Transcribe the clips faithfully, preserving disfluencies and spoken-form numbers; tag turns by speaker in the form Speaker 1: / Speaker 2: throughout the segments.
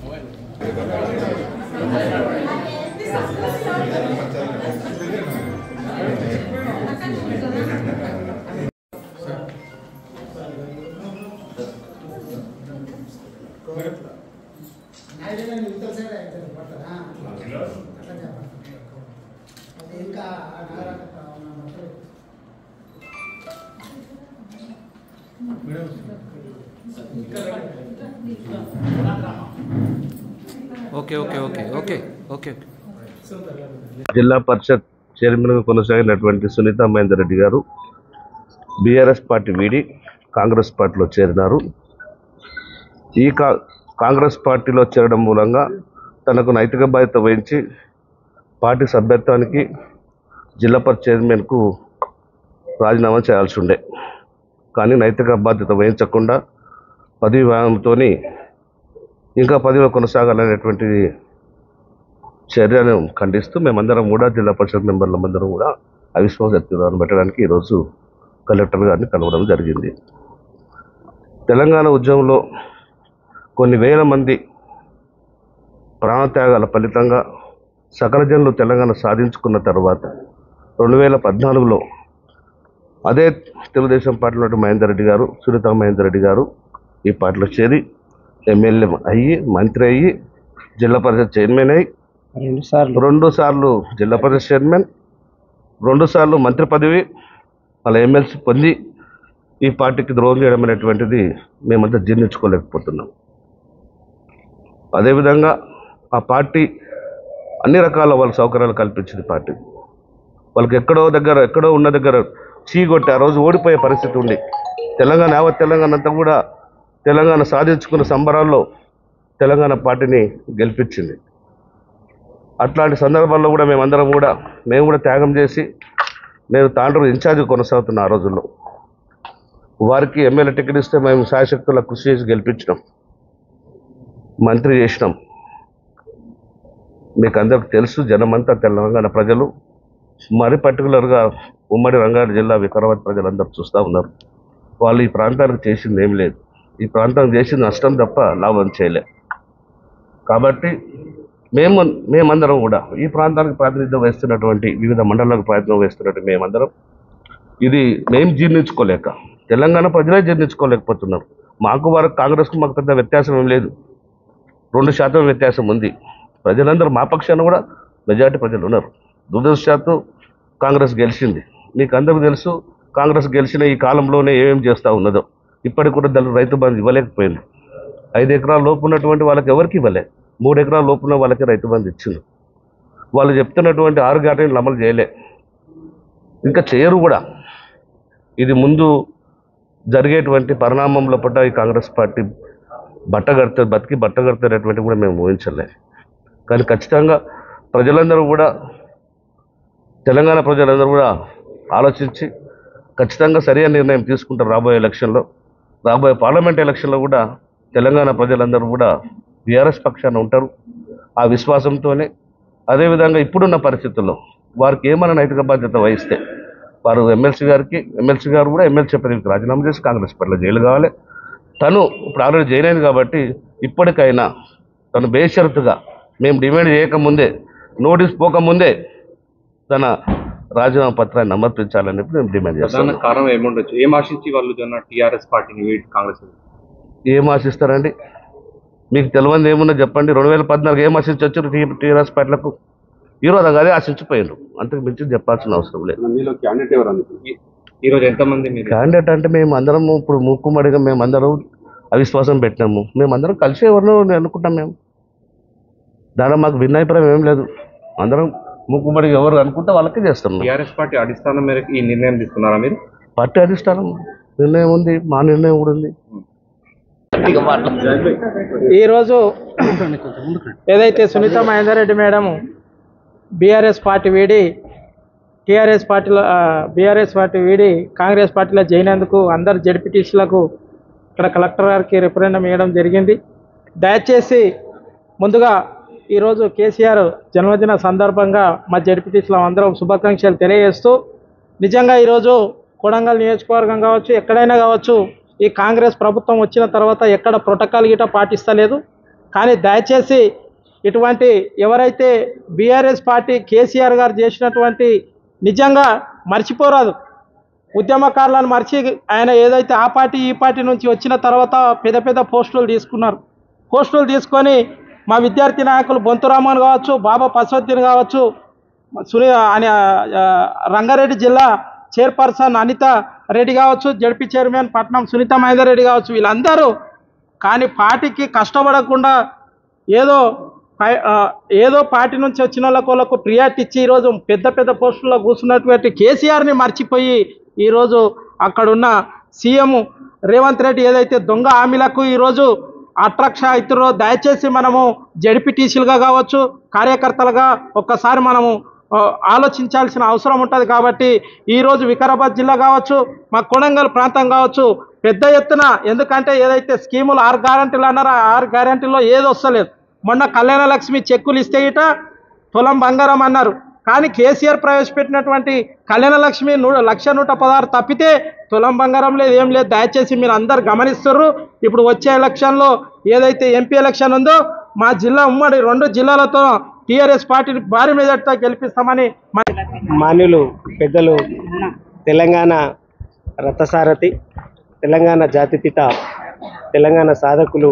Speaker 1: Okay okay okay okay okay
Speaker 2: zilla parishad చైర్మన్గా కొనసాగినటువంటి సునీత మహేందర్ రెడ్డి గారు BRS party వీడి కాంగ్రెస్ పార్టీలో చేరినారు. ఈ కా కాంగ్రెస్ పార్టీలో చేరడం మూలంగా తనకు నైతిక బాధ్యత వహించి పార్టీ సభ్యత్వానికి జిల్లా పరిషత్ చైర్మన్కు రాజీనామా చేయాల్సి ఉండే. కానీ నైతిక బాధ్యత వహించకుండా పదవి వ్యాయంతో ఇంకా పదవిలో కొనసాగాలనేటువంటి చర్యను ఖండిస్తూ మేమందరం కూడా జిల్లా పరిషత్ మెంబర్లందరం కూడా అవిశ్వాస తీర్మానం పెట్టడానికి ఈరోజు కలెక్టర్ గారిని కలవడం జరిగింది. తెలంగాణ ఉద్యమంలో కొన్ని వేల మంది ప్రాణత్యాగాల ఫలితంగా సకల జనులు తెలంగాణ సాధించుకున్న తర్వాత రెండు వేల పద్నాలుగులో అదే తెలుగుదేశం పార్టీలో మహేందర్ రెడ్డి గారు సునీత మహేందర్ రెడ్డి గారు ఈ పార్టీలో చేరి ఎమ్మెల్యే అయ్యి మంత్రి అయ్యి జిల్లా పరిషత్ చైర్మన్ అయ్యి రెండు సార్లు రెండు సార్లు జిల్లా పరిషత్ చైర్మన్ రెండు సార్లు మంత్రి పదవి అలా ఎమ్మెల్సీ పొంది ఈ పార్టీకి ద్రోహం చేయడం అనేటువంటిది మేమంతా జీర్ణించుకోలేకపోతున్నాం. అదేవిధంగా ఆ పార్టీ అన్ని రకాల వాళ్ళ సౌకర్యాలు కల్పించింది. పార్టీ వాళ్ళకి ఎక్కడో దగ్గర ఎక్కడో ఉన్న దగ్గర చీగొట్టి ఆ రోజు ఓడిపోయే పరిస్థితి ఉండి తెలంగాణ యావత్ తెలంగాణ అంతా కూడా తెలంగాణ సాధించుకున్న సంబరాల్లో తెలంగాణ పార్టీని గెలిపించింది. అట్లాంటి సందర్భాల్లో కూడా మేమందరం కూడా మేము కూడా త్యాగం చేసి నేను తాండ్రు ఇన్ఛార్జ్ కొనసాగుతున్న ఆ రోజుల్లో వారికి ఎమ్మెల్యే టికెట్ ఇస్తే మేము శాయశక్తుల కృషి చేసి గెలిపించినాం, మంత్రి చేసినాం. మీకు అందరికి తెలుసు, జనమంతా తెలంగాణ ప్రజలు మరి పర్టికులర్గా ఉమ్మడి రంగారెడ్డి జిల్లా వికారాబాద్ ప్రజలందరూ చూస్తూ ఉన్నారు. వాళ్ళు ఈ ప్రాంతానికి చేసింది ఏం లేదు, ఈ ప్రాంతానికి చేసింది నష్టం తప్ప లాభం చేయలే. కాబట్టి మేము మేమందరం కూడా ఈ ప్రాంతానికి ప్రాతినిధ్యం వహిస్తున్నటువంటి వివిధ మండలాలకు ప్రాతినిధ్యం వహిస్తున్నట్టు మేమందరం ఇది మేము జీర్ణించుకోలేక తెలంగాణ ప్రజలే జీర్ణించుకోలేకపోతున్నారు. మాకు వారికి కాంగ్రెస్కు మాకు పెద్ద వ్యత్యాసం ఏం లేదు, రెండు శాతం వ్యత్యాసం ఉంది. ప్రజలందరూ మా పక్షాన కూడా మెజార్టీ ప్రజలు ఉన్నారు. దురదృష్టవశాత్తు కాంగ్రెస్ గెలిచింది. మీకు అందరికీ తెలుసు, కాంగ్రెస్ గెలిచిన ఈ కాలంలోనే ఏమేమి చేస్తూ ఉన్నదో. ఇప్పటికి కూడా దాని రైతు బంధు ఇవ్వలేకపోయింది. ఐదు ఎకరాల లోపు ఉన్నటువంటి వాళ్ళకి ఎవరికి ఇవ్వలే, మూడు ఎకరాల లోపున్న వాళ్ళకి రైతు బంధు ఇచ్చింది. వాళ్ళు చెప్తున్నటువంటి ఆరు గ్యారెంటీలు అమలు చేయలే, ఇంకా చేయరు కూడా. ఇది ముందు జరిగేటువంటి పరిణామంలో పట్ల ఈ కాంగ్రెస్ పార్టీ బట్టగడితే బతికి బట్టగడితేటటువంటి కూడా మేము ఊహించలే. కానీ ఖచ్చితంగా ప్రజలందరూ కూడా తెలంగాణ ప్రజలందరూ కూడా ఆలోచించి ఖచ్చితంగా సరైన నిర్ణయం తీసుకుంటారు. రాబోయే ఎలక్షన్లో రాబోయే పార్లమెంట్ ఎలక్షన్లో కూడా తెలంగాణ ప్రజలందరూ కూడా బీఆర్ఎస్ పక్షాన ఉంటారు. ఆ విశ్వాసంతోనే అదేవిధంగా ఇప్పుడున్న పరిస్థితుల్లో వారికి ఏమైనా నైతిక బాధ్యత వహిస్తే వారు ఎమ్మెల్సీ గారికి ఎమ్మెల్సీ గారు కూడా ఎమ్మెల్సీ పదవికి రాజీనామా చేసి కాంగ్రెస్ పార్టీలో జైలు కావాలి. తను ఇప్పుడు ఆల్రెడీ జైలు అయింది కాబట్టి ఇప్పటికైనా తను బేషరతుగా మేము డిమాండ్ చేయకముందే, నోటీస్ పోకముందే తన రాజీనామా పత్రాన్ని సమర్పించాలని మేము డిమాండ్ చేస్తాం.
Speaker 3: కారణం ఏముండొచ్చు? ఏం ఆశించి వాళ్ళు టీఆర్ఎస్ పార్టీని కాంగ్రెస్
Speaker 2: ఏం ఆశిస్తారండి? మీకు తెలియదు ఏమున్నా చెప్పండి. రెండు వేల పద్నాలుగు ఏం ఆశించి వచ్చారు టీఆర్ఎస్ పార్టీలకు? ఈరోజు అదే ఆశించిపోయారు, అంతకు మించి చెప్పాల్సిన అవసరం లేదు.
Speaker 3: మీలో క్యాండిడేట్ ఎవరు ఈరోజు? ఎంతమంది
Speaker 2: క్యాండిడేట్ అంటే మేము అందరం ఇప్పుడు మూకుమ్మడిగా మేమందరం అవిశ్వాసం పెట్టినాము. మేమందరం కలిసి ఎవరినో అనుకుంటాం. మేము దానిలో మాకు భిన్నాభిప్రాయం ఏం లేదు. అందరం మూకుమ్మడిగా ఎవరు అనుకుంటే వాళ్ళకే చేస్తాం.
Speaker 3: టీఆర్ఎస్ పార్టీ అధిష్టానం మేరకు ఈ నిర్ణయం తీసుకున్నారా మీరు?
Speaker 2: పార్టీ అధిష్టానం నిర్ణయం ఉంది, మా నిర్ణయం కూడా ఉంది.
Speaker 4: ఈరోజు ఏదైతే Sunitha Mahender Reddy madam BRS party వీడి టీఆర్ఎస్ పార్టీలో బీఆర్ఎస్ పార్టీ వీడి కాంగ్రెస్ పార్టీలో చేరినందుకు అందరు జడ్పీటీసీలకు ఇక్కడ కలెక్టర్ గారికి రిఫరెండం ఇవ్వడం జరిగింది. దయచేసి ముందుగా ఈరోజు కేసీఆర్ జన్మదిన సందర్భంగా మా జడ్పీటీసీలో అందరం శుభాకాంక్షలు తెలియజేస్తూ, నిజంగా ఈరోజు కొడంగల్ నియోజకవర్గం కావచ్చు, ఎక్కడైనా కావచ్చు, ఈ కాంగ్రెస్ ప్రభుత్వం వచ్చిన తర్వాత ఎక్కడ ప్రోటోకాల్ గిట పాటిస్తలేదు. కానీ దయచేసి ఇటువంటి ఎవరైతే బీఆర్ఎస్ పార్టీ కేసీఆర్ గారు చేసినటువంటి నిజంగా మర్చిపోరాదు. ఉద్యమకారులను మర్చి ఆయన ఏదైతే ఆ పార్టీ ఈ పార్టీ నుంచి వచ్చిన తర్వాత పెద్ద పెద్ద పోస్టులు తీసుకున్నారు. పోస్టులు తీసుకొని మా విద్యార్థి నాయకులు బొంతురామన్ కావచ్చు, బాబా పశుద్దీన్ కావచ్చు, సునీ అని రంగారెడ్డి జిల్లా చైర్పర్సన్ అనిత రెడ్డి కావచ్చు, జడ్పీ చైర్మన్ పట్నం సునీత మహేందర్ రెడ్డి కావచ్చు, వీళ్ళందరూ కానీ పార్టీకి కష్టపడకుండా ఏదో ఏదో పార్టీ నుంచి వచ్చిన వాళ్ళకు వాళ్ళకు ప్రియారిటీ ఇచ్చి ఈరోజు పెద్ద పెద్ద పోస్టుల్లో కూర్చున్నటువంటి కేసీఆర్ని మర్చిపోయి ఈరోజు అక్కడున్న సీఎం రేవంత్ రెడ్డి ఏదైతే దొంగ హామీలకు ఈరోజు అట్రాక్షన్ అవుతారో దయచేసి మనము జడ్పీటీసీలుగా కావచ్చు, కార్యకర్తలుగా ఒక్కసారి మనము ఆలోచించాల్సిన అవసరం ఉంటుంది. కాబట్టి ఈరోజు వికారాబాద్ జిల్లా కావచ్చు, మా కొడంగల్ ప్రాంతం కావచ్చు పెద్ద ఎత్తున, ఎందుకంటే ఏదైతే స్కీములు ఆరు గ్యారంటీలు అన్నారో ఆ ఆరు గ్యారంటీల్లో ఏది వస్తలేదు. మొన్న కళ్యాణ లక్ష్మి చెక్కులు ఇస్తే ఇట తులం బంగారం అన్నారు, కానీ కేసీఆర్ ప్రవేశపెట్టినటువంటి కళ్యాణ లక్ష్మి నూ లక్ష నూట పదహారు తప్పితే తులం బంగారం లేదు, ఏం లేదు. దయచేసి మీరు అందరు గమనిస్తున్నారు. ఇప్పుడు వచ్చే ఎలక్షన్లో ఏదైతే ఎంపీ ఎలక్షన్ ఉందో మా జిల్లా ఉమ్మడి రెండు జిల్లాలతో టీఆర్ఎస్ పార్టీని భారీ మెజార్టీతో గెలిపిస్తామని
Speaker 5: మాన్యులు పెద్దలు తెలంగాణ రథసారథి, తెలంగాణ జాతిపిత, తెలంగాణ సాధకులు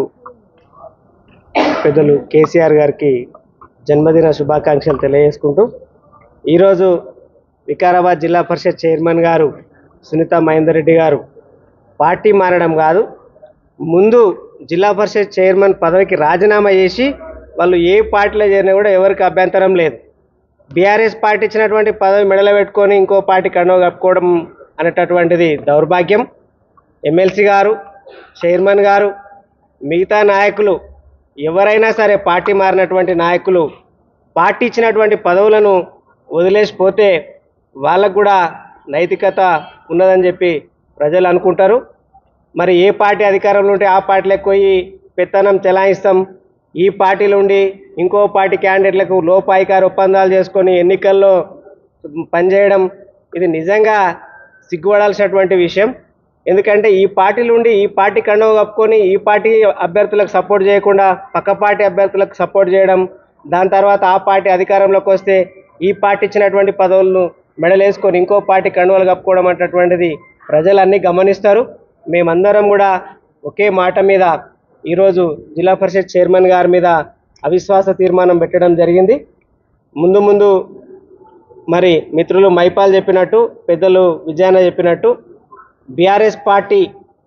Speaker 5: పెద్దలు కేసీఆర్ గారికి జన్మదిన శుభాకాంక్షలు తెలియజేసుకుంటూ ఈరోజు వికారాబాద్ జిల్లా పరిషత్ చైర్మన్ గారు సునీత మహేందర్ రెడ్డి గారు పార్టీ మారడం కాదు, ముందు జిల్లా పరిషత్ చైర్మన్ పదవికి రాజీనామా చేసి వాళ్ళు ఏ పార్టీలో చేరినా కూడా ఎవరికి అభ్యంతరం లేదు. బీఆర్ఎస్ పార్టీ ఇచ్చినటువంటి పదవి మెడలో పెట్టుకొని ఇంకో పార్టీ కండువా కప్పుకోవడం అనేటటువంటిది దౌర్భాగ్యం. ఎమ్మెల్సీ గారు, చైర్మన్ గారు, మిగతా నాయకులు ఎవరైనా సరే పార్టీ మారినటువంటి నాయకులు పార్టీ ఇచ్చినటువంటి పదవులను వదిలేసిపోతే వాళ్ళకు కూడా నైతికత ఉన్నదని చెప్పి ప్రజలు అనుకుంటారు. మరి ఏ పార్టీ అధికారంలో ఉంటే ఆ పార్టీలకు పోయి పెత్తనం చెలాయిస్తాం, ఈ పార్టీలో ఉండి ఇంకో పార్టీ క్యాండిడేట్లకు లోపాయికార ఒప్పందాలు చేసుకొని ఎన్నికల్లో పనిచేయడం ఇది నిజంగా సిగ్గుపడాల్సినటువంటి విషయం. ఎందుకంటే ఈ పార్టీలు ఉండి ఈ పార్టీ కండువా కప్పుకొని ఈ పార్టీ అభ్యర్థులకు సపోర్ట్ చేయకుండా పక్క పార్టీ అభ్యర్థులకు సపోర్ట్ చేయడం, దాని తర్వాత ఆ పార్టీ అధికారంలోకి వస్తే ఈ పార్టీ ఇచ్చినటువంటి పదవులను మెడలేసుకొని ఇంకో పార్టీ కండువాలు కప్పుకోవడం అన్నటువంటిది ప్రజలన్నీ గమనిస్తారు. మేమందరం కూడా ఒకే మాట మీద ఈరోజు జిల్లా పరిషత్ చైర్మన్ గారి మీద అవిశ్వాస తీర్మానం పెట్టడం జరిగింది. ముందు ముందు మరి మిత్రులు మైపాల్ చెప్పినట్టు, పెద్దలు విజయాన చెప్పినట్టు బీఆర్ఎస్ పార్టీ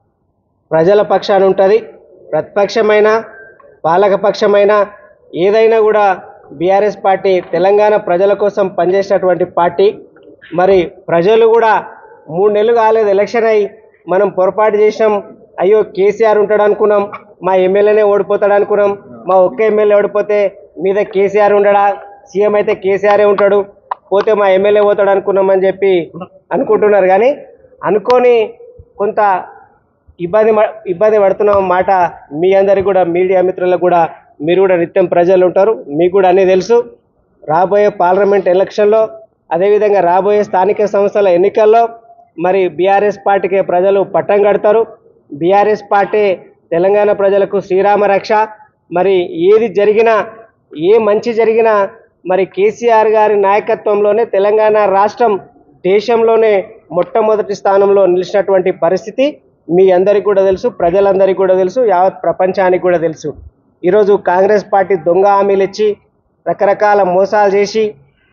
Speaker 5: ప్రజల పక్షాన ఉంటుంది. ప్రతిపక్షమైన పాలకపక్షమైన ఏదైనా కూడా బీఆర్ఎస్ పార్టీ తెలంగాణ ప్రజల కోసం పనిచేసినటువంటి పార్టీ. మరి ప్రజలు కూడా మూడు నెలలు కాలేదు ఎలక్షన్ అయ్యి మనం పొరపాటు చేసినాం, అయ్యో కేసీఆర్ ఉంటాడు అనుకున్నాం, మా ఎమ్మెల్యేనే ఓడిపోతాడు అనుకున్నాం, మా ఒక్క ఎమ్మెల్యే ఓడిపోతే మీద కేసీఆర్ ఉండడా, సీఎం అయితే కేసీఆరే ఉంటాడు, పోతే మా ఎమ్మెల్యే పోతాడు అనుకున్నామని చెప్పి అనుకుంటున్నారు. కానీ అనుకోని కొంత ఇబ్బంది ఇబ్బంది పడుతున్న మాట మీ అందరికీ కూడా, మీడియా మిత్రులకు కూడా, మీరు కూడా నిత్యం ప్రజలు ఉంటారు, మీకు కూడా అన్నీ తెలుసు. రాబోయే పార్లమెంట్ ఎలక్షన్లో అదేవిధంగా రాబోయే స్థానిక సంస్థల ఎన్నికల్లో మరి బీఆర్ఎస్ పార్టీకి ప్రజలు పట్టం కడతారు. బీఆర్ఎస్ పార్టీ తెలంగాణ ప్రజలకు శ్రీరామ రక్ష. మరి ఏది జరిగినా, ఏ మంచి జరిగినా మరి కేసీఆర్ గారి నాయకత్వంలోనే తెలంగాణ రాష్ట్రం దేశంలోనే మొట్టమొదటి స్థానంలో నిలిచినటువంటి పరిస్థితి మీ అందరికీ కూడా తెలుసు, ప్రజలందరికీ కూడా తెలుసు, యావత్ ప్రపంచానికి కూడా తెలుసు. ఈరోజు కాంగ్రెస్ పార్టీ దొంగ హామీలు ఇచ్చి రకరకాల మోసాలు చేసి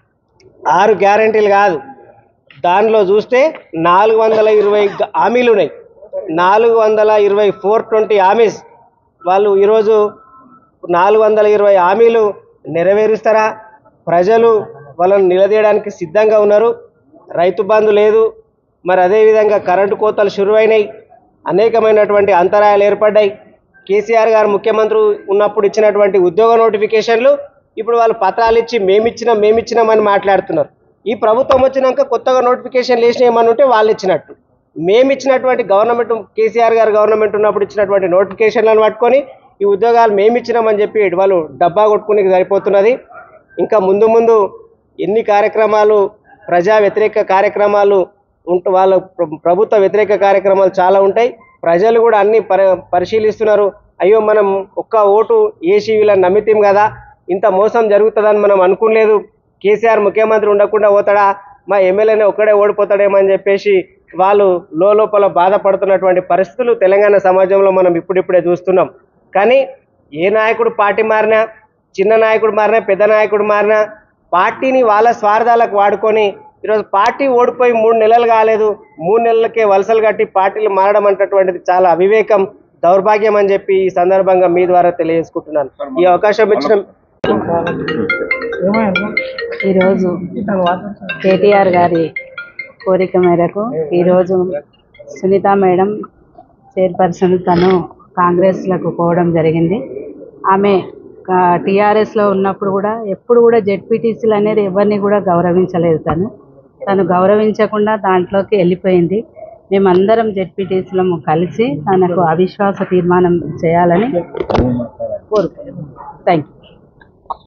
Speaker 5: ఆరు గ్యారంటీలు కాదు, దానిలో చూస్తే నాలుగు వందల ఇరవై హామీలు ఉన్నాయి. నాలుగు వందల ఇరవై ఫోర్ ట్వంటీ హామీస్ వాళ్ళు ఈరోజు నాలుగు వందల ఇరవై హామీలు నెరవేరుస్తారా? ప్రజలు వాళ్ళని నిలదీయడానికి సిద్ధంగా ఉన్నారు. రైతు బంధు లేదు, మరి అదేవిధంగా కరెంటు కోతలు షురువైనాయి, అనేకమైనటువంటి అంతరాయాలు ఏర్పడ్డాయి. కేసీఆర్ గారు ముఖ్యమంత్రి ఉన్నప్పుడు ఇచ్చినటువంటి ఉద్యోగ నోటిఫికేషన్లు ఇప్పుడు వాళ్ళు పత్రాలు ఇచ్చి మేమిచ్చినాం మేమిచ్చినామని మాట్లాడుతున్నారు. ఈ ప్రభుత్వం వచ్చినాక కొత్తగా నోటిఫికేషన్లు వేసినామని ఉంటే వాళ్ళు ఇచ్చినట్టు, మేమిచ్చినటువంటి గవర్నమెంట్ కేసీఆర్ గారు గవర్నమెంట్ ఉన్నప్పుడు ఇచ్చినటువంటి నోటిఫికేషన్లను పట్టుకొని ఈ ఉద్యోగాలు మేమిచ్చినామని చెప్పి వాళ్ళు డబ్బా కొట్టుకుని సరిపోతున్నది. ఇంకా ముందు ముందు ఎన్ని కార్యక్రమాలు, ప్రజా వ్యతిరేక కార్యక్రమాలు ఉంటూ వాళ్ళ ప్రభుత్వ వ్యతిరేక కార్యక్రమాలు చాలా ఉంటాయి. ప్రజలు కూడా అన్ని పరి పరిశీలిస్తున్నారు. అయ్యో మనం ఒక్క ఓటు వేసి వీళ్ళని నమ్మితేం కదా, ఇంత మోసం జరుగుతుందని మనం అనుకోలేదు, కేసీఆర్ ముఖ్యమంత్రి ఉండకుండా పోతాడా, మా ఎమ్మెల్యేనే ఒక్కడే ఓడిపోతాడేమో అని చెప్పేసి వాళ్ళు లోపల బాధపడుతున్నటువంటి పరిస్థితులు తెలంగాణ సమాజంలో మనం ఇప్పుడిప్పుడే చూస్తున్నాం. కానీ ఏ నాయకుడు పార్టీ మారినా, చిన్న నాయకుడు మారినా, పెద్ద నాయకుడు మారినా పార్టీని వాళ్ళ స్వార్థాలకు వాడుకొని ఈరోజు పార్టీ ఓడిపోయి మూడు నెలలు కాలేదు, మూడు నెలలకే వలసలు కట్టి పార్టీలు మారడం అంటటువంటిది చాలా అవివేకం, దౌర్భాగ్యం అని చెప్పి ఈ సందర్భంగా మీ ద్వారా తెలియజేసుకుంటున్నాను. ఈ అవకాశం ఇచ్చిన
Speaker 6: ఈరోజు కేటీఆర్ గారి కోరిక మేరకు ఈరోజు సునీత మేడం చైర్పర్సన్ తను కాంగ్రెస్లకు పోవడం జరిగింది. ఆమె టీఆర్ఎస్లో ఉన్నప్పుడు కూడా ఎప్పుడు కూడా జెడ్పీటీసీలు అనేది ఎవరిని కూడా గౌరవించలేదు. తను తను గౌరవించకుండా దాంట్లోకి వెళ్ళిపోయింది. మేమందరం జెడ్పీటీసీలము కలిసి తనకు అవిశ్వాస తీర్మానం చేయాలని కోరుకుంటున్నాం. Thank you.